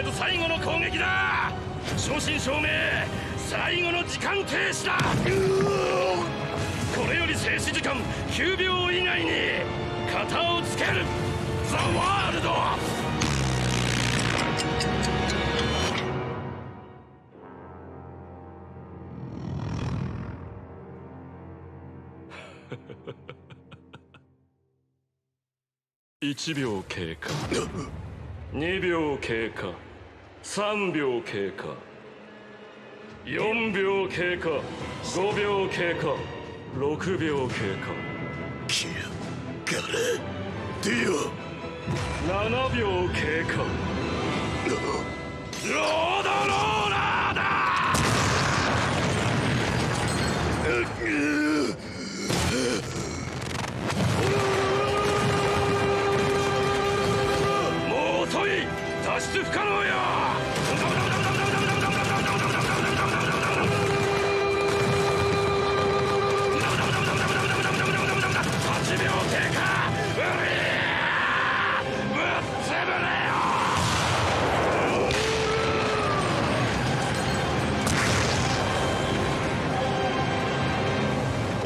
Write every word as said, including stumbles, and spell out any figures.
と最後の攻撃だ。正真正銘最後の時間停止だ。これより静止時間きゅうびょう以内に型をつける。ザ・ワールド。いちびょう経過、にびょう経過、さんびょう経過、よんびょう経過、ごびょう経過、ろくびょう経過。 キル、ガラ、ディオ。 ななびょう経過。ロードロール。